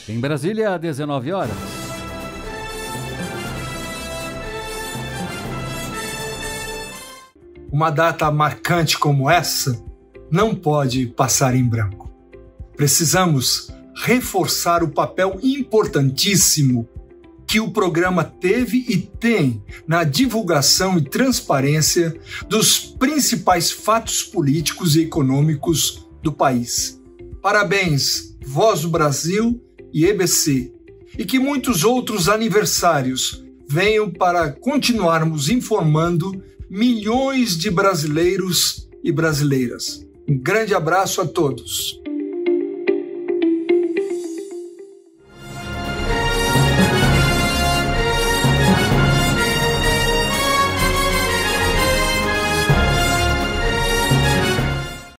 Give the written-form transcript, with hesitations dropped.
Em Brasília, 19 horas. Uma data marcante como essa não pode passar em branco. Precisamos reforçar o papel importantíssimo que o programa teve e tem na divulgação e transparência dos principais fatos políticos e econômicos do país. Parabéns, Voz do Brasil e EBC, e que muitos outros aniversários venham para continuarmos informando milhões de brasileiros e brasileiras. Um grande abraço a todos.